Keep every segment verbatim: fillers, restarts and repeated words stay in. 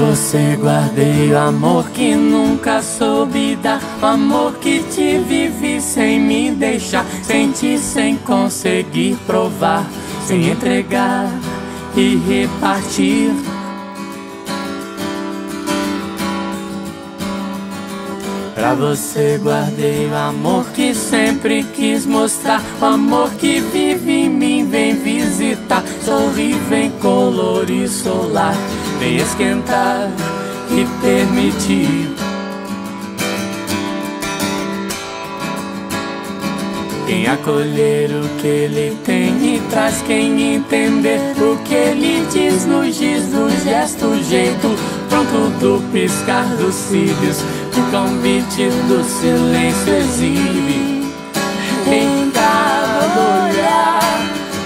você guardei o amor que nunca soube dar, o amor que te vivi sem me deixar, senti sem conseguir provar, sem entregar e repartir. Pra você guardei o amor que sempre quis mostrar, o amor que vive em mim, vem visitar, sorri, vem colorir solar, vem esquentar e permitir. Quem acolher o que ele tem e traz, quem entender o que ele diz, nos diz do gesto, jeito pronto do piscar dos cílios, o convite do silêncio exibe. Em cada olhar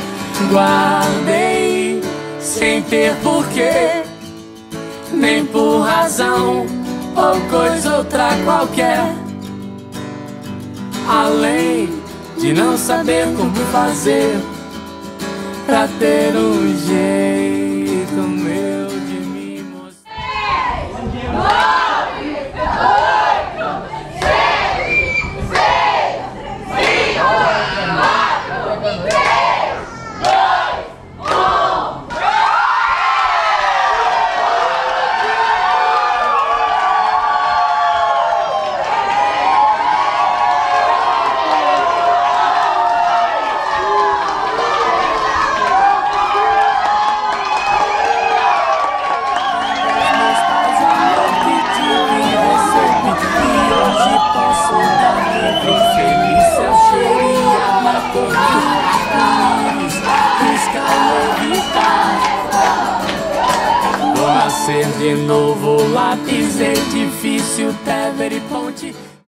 guardei, sem ter porquê, nem por razão ou coisa outra qualquer, além de não saber como fazer pra ter um jeito meu de me mostrar. nove, oito, sete, seis, cinco, quatro, três, dois, um. Vou nascer de novo, lápis, edifício, Tever e ponte.